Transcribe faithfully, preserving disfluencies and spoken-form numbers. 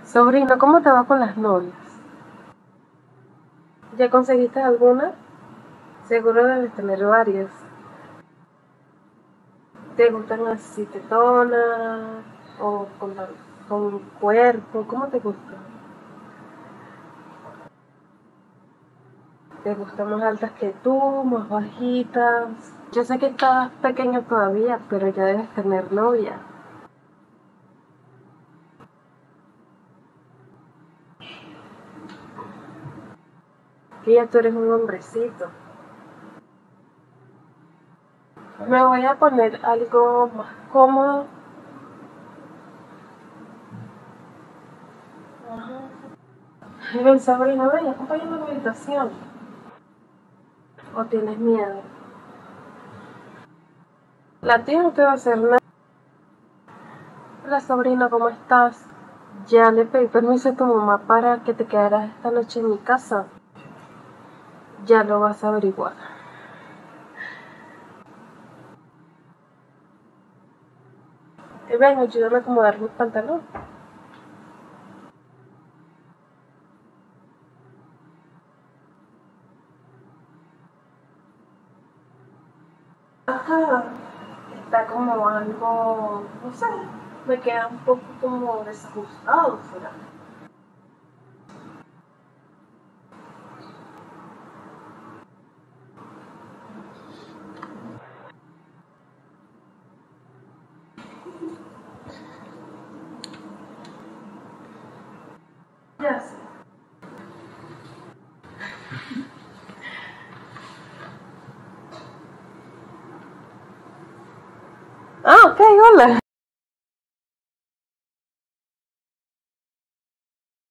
Sobrino, ¿cómo te va con las novias? ¿Ya conseguiste alguna? Seguro debes tener varias. ¿Te gustan así tetonas o con, la- con cuerpo? ¿Cómo te gustan? ¿Te gustan más altas que tú, más bajitas? Yo sé que estás pequeño todavía, pero ya debes tener novia. Que ya tú eres un hombrecito. Me voy a poner algo más cómodo. Ven, sobrino, ven, acompáñame a la habitación. ¿O tienes miedo? La tía no te va a hacer nada. Hola, sobrino, ¿cómo estás? Ya le pedí permiso a tu mamá para que te quedaras esta noche en mi casa. Ya lo vas a averiguar. Eh, ven, ayúdame a acomodar mi pantalón. Acá está como algo, no sé, me queda un poco como desajustado, ¿será? Ya sé.